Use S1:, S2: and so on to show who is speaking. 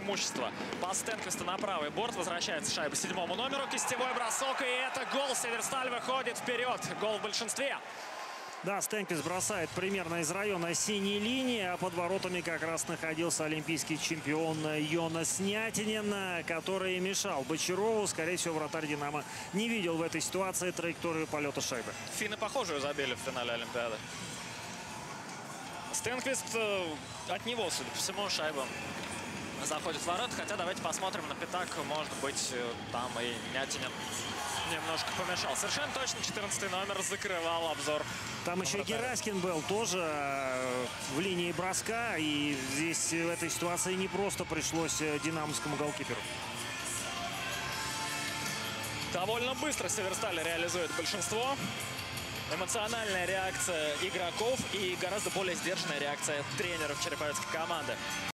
S1: преимущество. Пас Стенквиста на правый борт. Возвращается шайба 7-му номеру. Кистевой бросок. И это гол. Северсталь выходит вперед. Гол в большинстве.
S2: Да, Стенквист бросает примерно из района синей линии, а под воротами как раз находился олимпийский чемпион Йонас Нятинен, который мешал Бочарову. Скорее всего, вратарь «Динамо» не видел в этой ситуации траекторию полета шайбы.
S1: Финны похожую забили в финале Олимпиады. Стенквист, от него, судя по всему, шайба заходит в ворот. Хотя давайте посмотрим на пятак. Может быть, там и Нятинен немножко помешал. Совершенно точно 14 номер закрывал обзор.
S2: Там еще Гераськин был тоже в линии броска. И здесь в этой ситуации не просто пришлось динамовскому голкиперу.
S1: Довольно быстро Северсталь реализует большинство. Эмоциональная реакция игроков и гораздо более сдержанная реакция тренеров череповецкой команды.